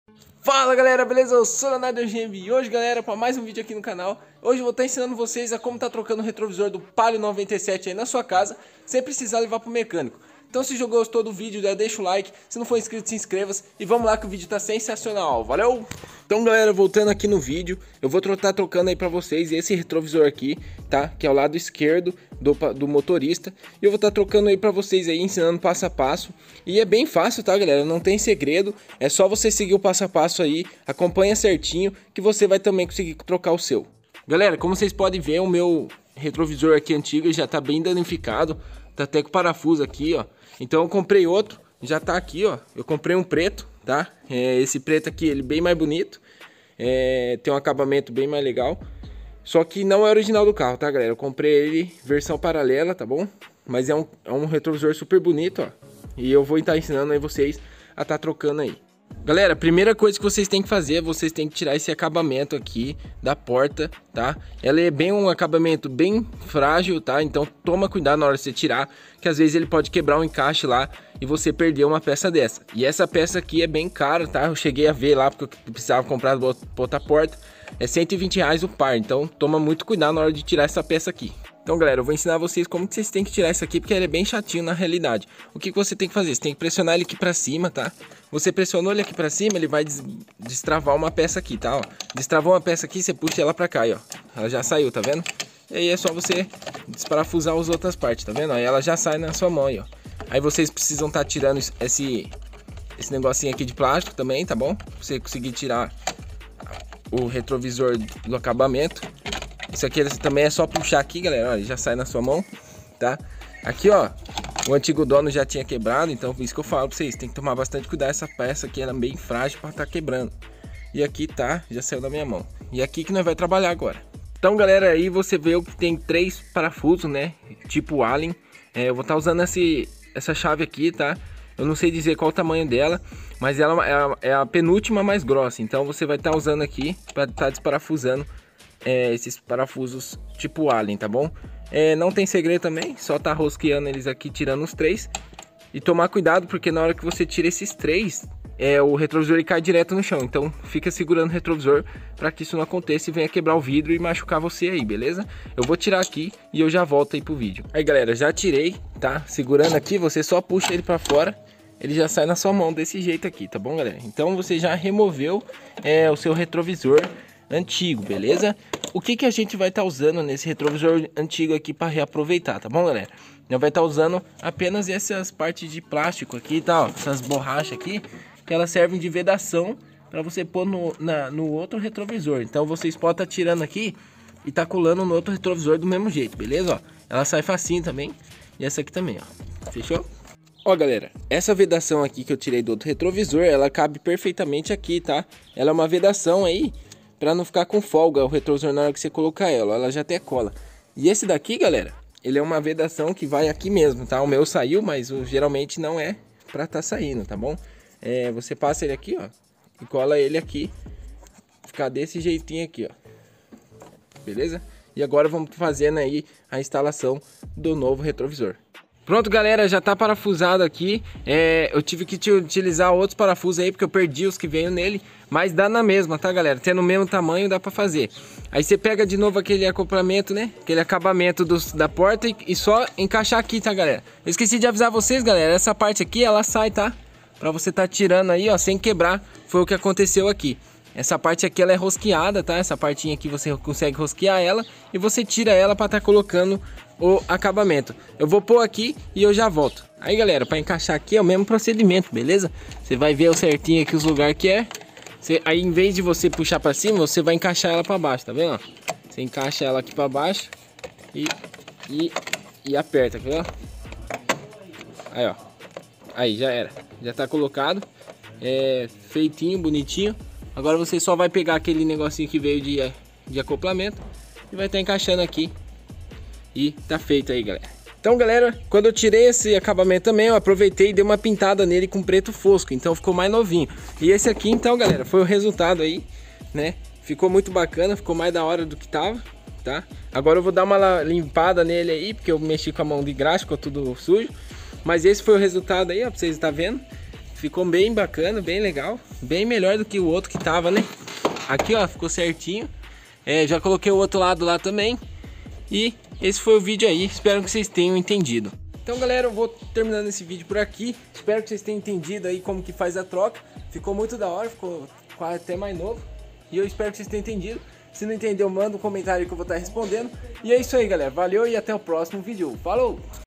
Fala galera, beleza? Eu sou o Leonardo Eugênio e hoje galera, para mais um vídeo aqui no canal. Hoje eu vou estar ensinando vocês a como tá trocando o retrovisor do Palio 97 aí na sua casa, sem precisar levar pro mecânico. Então se gostou do vídeo, já deixa o like, se não for inscrito se inscreva-se e vamos lá que o vídeo tá sensacional, valeu? Então galera, voltando aqui no vídeo, eu vou estar trocando aí pra vocês esse retrovisor aqui, tá? Que é o lado esquerdo do motorista. E eu vou estar trocando aí pra vocês aí, ensinando passo a passo. E é bem fácil, tá galera? Não tem segredo, é só você seguir o passo a passo aí, acompanha certinho que você vai também conseguir trocar o seu. Galera, como vocês podem ver, o meu retrovisor aqui antigo já tá bem danificado, tá até com parafuso aqui, ó. Então eu comprei outro, já tá aqui, ó. Eu comprei um preto, tá? Esse preto aqui, ele bem mais bonito, tem um acabamento bem mais legal. Só que não é original do carro, tá galera? Eu comprei ele versão paralela, tá bom? Mas é um retrovisor super bonito, ó. E eu vou estar ensinando aí vocês a estar trocando aí. Galera, a primeira coisa que vocês têm que fazer, vocês têm que tirar esse acabamento aqui da porta, tá? Ela é bem um acabamento bem frágil, tá? Então toma cuidado na hora de você tirar, que às vezes ele pode quebrar um encaixe lá e você perder uma peça dessa. E essa peça aqui é bem cara, tá? Eu cheguei a ver lá porque eu precisava comprar pra outra porta. É R$120 o par, então toma muito cuidado na hora de tirar essa peça aqui. Então galera, eu vou ensinar vocês como que vocês têm que tirar isso aqui, porque ele é bem chatinho na realidade. O que você tem que fazer? Você tem que pressionar ele aqui pra cima, tá? Você pressionou ele aqui pra cima, ele vai destravar uma peça aqui, tá? Ó, destravou uma peça aqui, você puxa ela pra cá, ó. Ela já saiu, tá vendo? E aí é só você desparafusar as outras partes, tá vendo? Aí ela já sai na sua mão aí, ó. Aí vocês precisam estar tirando esse negocinho aqui de plástico também, tá bom? Pra você conseguir tirar o retrovisor do acabamento. Isso aqui também é só puxar aqui, galera, ó, ele já sai na sua mão, tá? Aqui, ó, o antigo dono já tinha quebrado, então por isso que eu falo pra vocês, tem que tomar bastante cuidado, essa peça aqui ela é bem frágil para estar quebrando. E aqui tá, já saiu da minha mão. E aqui que nós vai trabalhar agora. Então, galera, aí você vê que tem 3 parafusos, né, tipo Allen. Eu vou estar usando essa chave aqui, tá? Eu não sei dizer qual o tamanho dela, mas ela é a penúltima mais grossa. Então você vai estar usando aqui para estar desparafusando esses parafusos tipo Allen, tá bom? Não tem segredo também, só tá rosqueando eles aqui, tirando os 3. E tomar cuidado, porque na hora que você tira esses 3, o retrovisor ele cai direto no chão. Então fica segurando o retrovisor para que isso não aconteça e venha quebrar o vidro e machucar você aí, beleza? Eu vou tirar aqui e eu já volto aí pro vídeo. Aí galera, já tirei, tá? Segurando aqui, você só puxa ele para fora, ele já sai na sua mão desse jeito aqui, tá bom galera? Então você já removeu o seu retrovisor antigo, beleza? O que a gente vai estar usando nesse retrovisor antigo aqui para reaproveitar, tá bom galera? Nós vai estar usando apenas essas partes de plástico aqui, tá? Ó, essas borrachas aqui, que elas servem de vedação para você pôr no outro retrovisor. Então vocês podem estar tirando aqui e tá colando no outro retrovisor do mesmo jeito, beleza? Ó, ela sai facinho também, e essa aqui também, ó. Fechou? Ó galera, essa vedação aqui que eu tirei do outro retrovisor, ela cabe perfeitamente aqui, tá? Ela é uma vedação aí para não ficar com folga o retrovisor na hora que você colocar ela já até cola. E esse daqui, galera, ele é uma vedação que vai aqui mesmo, tá? O meu saiu, mas geralmente não é para tá saindo, tá bom? Você passa ele aqui, ó, e cola ele aqui, ficar desse jeitinho aqui, ó. Beleza? E agora vamos fazendo aí a instalação do novo retrovisor. Pronto galera, já tá parafusado aqui. Eu tive que utilizar outros parafusos aí porque eu perdi os que veio nele, mas dá na mesma, tá galera? Tendo o mesmo tamanho dá pra fazer. Aí você pega de novo aquele acoplamento, né? Aquele acabamento da porta e só encaixar aqui, tá galera? Eu esqueci de avisar vocês galera, essa parte aqui ela sai, tá? Pra você tá tirando aí, ó, sem quebrar. Foi o que aconteceu aqui. Essa parte aqui ela é rosqueada, tá? Essa partinha aqui você consegue rosquear ela e você tira ela para estar colocando o acabamento. Eu vou pôr aqui e eu já volto. Aí galera, para encaixar aqui é o mesmo procedimento, beleza? Você vai ver certinho aqui os lugares que é. Aí em vez de você puxar para cima, você vai encaixar ela para baixo, tá vendo? Você encaixa ela aqui para baixo e aperta, viu? Aí ó, aí já era, já tá colocado, feitinho, bonitinho. Agora você só vai pegar aquele negocinho que veio de acoplamento e vai estar encaixando aqui. E tá feito aí, galera. Então, galera, quando eu tirei esse acabamento também, eu aproveitei e dei uma pintada nele com preto fosco. Então ficou mais novinho. E esse aqui, então, galera, foi o resultado aí, né? Ficou muito bacana, ficou mais da hora do que tava, tá? Agora eu vou dar uma limpada nele aí, porque eu mexi com a mão de graxa, ficou tudo sujo. Mas esse foi o resultado aí, ó, pra vocês estarem vendo. ficou bem bacana, bem legal. Bem melhor do que o outro que tava, né? Aqui, ó, ficou certinho. Já coloquei o outro lado lá também. E esse foi o vídeo aí, espero que vocês tenham entendido. Então galera, eu vou terminando esse vídeo por aqui. Espero que vocês tenham entendido aí como que faz a troca. Ficou muito da hora, ficou quase até mais novo. E eu espero que vocês tenham entendido. Se não entendeu, manda um comentário que eu vou estar respondendo. E é isso aí galera, valeu e até o próximo vídeo. Falou!